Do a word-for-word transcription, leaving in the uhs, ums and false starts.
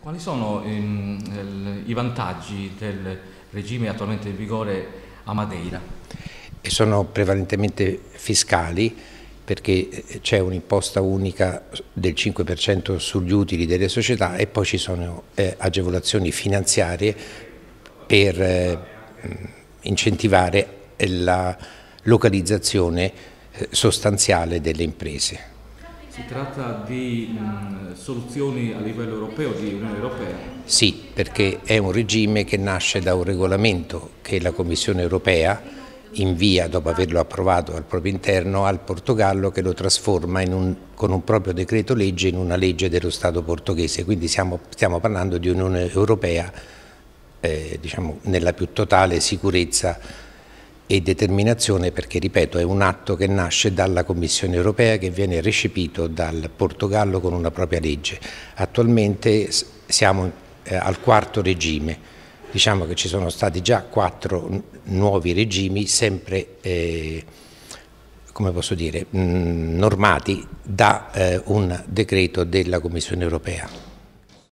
Quali sono ehm, il- i vantaggi del regime attualmente in vigore a Madeira? E sono prevalentemente fiscali, perché c'è un'imposta unica del cinque per cento sugli utili delle società e poi ci sono eh, agevolazioni finanziarie per eh, incentivare la localizzazione eh, sostanziale delle imprese. Si tratta di mh, soluzioni a livello europeo, di Unione Europea? Sì, perché è un regime che nasce da un regolamento che la Commissione europea invia, dopo averlo approvato al proprio interno, al Portogallo, che lo trasforma in un, con un proprio decreto legge in una legge dello Stato portoghese. Quindi siamo, stiamo parlando di Unione Europea eh, diciamo, nella più totale sicurezza e determinazione, perché, ripeto, è un atto che nasce dalla Commissione europea, che viene recepito dal Portogallo con una propria legge. Attualmente siamo eh, al quarto regime. Diciamo che ci sono stati già quattro nuovi regimi, sempre eh, come posso dire, mh, normati da eh, un decreto della Commissione europea.